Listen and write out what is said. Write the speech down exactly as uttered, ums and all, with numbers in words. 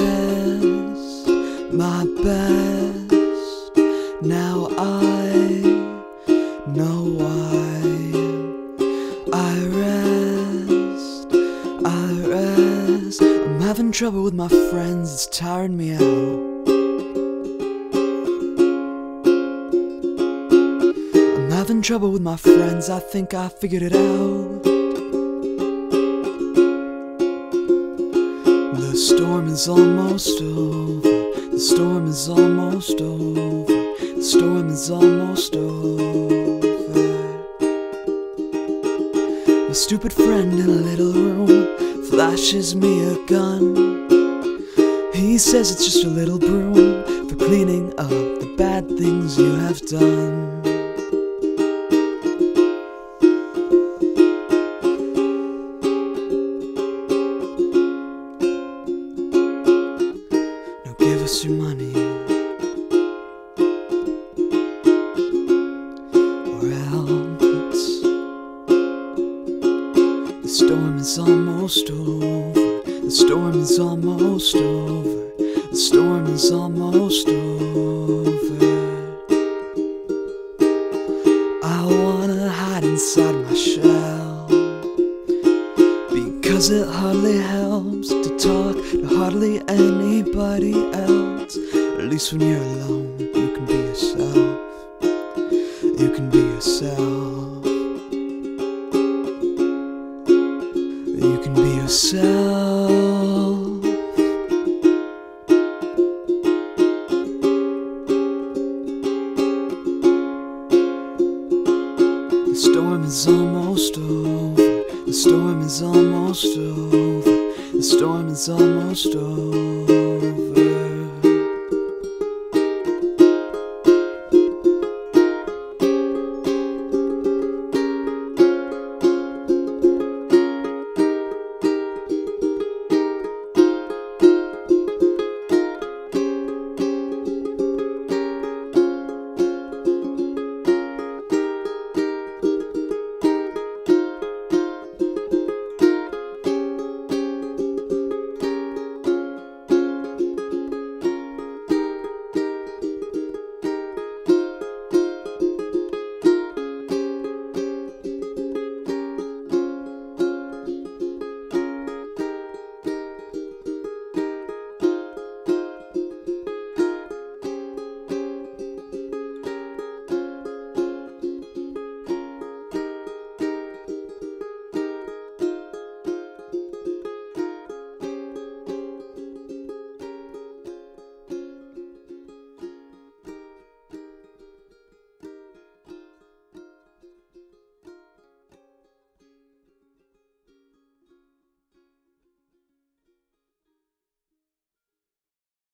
rest my best. Now I know why. I rest, I rest. I'm having trouble with my friends, it's tiring me out. I'm having trouble with my friends, I think I figured it out. The storm is almost over. The storm is almost over. The storm is almost over. My stupid friend in a little room flashes me a gun. He says it's just a little broom for cleaning up the bad things you have done. Give us your money, or else. The storm is almost over. The storm is almost over. The storm is almost over. I wanna hide inside my shell, because it hardly helps to talk to hardly anybody else. At least when you're alone, you can be yourself. You can be yourself. You can be yourself. The storm is almost over. The storm is almost over. The storm is almost over.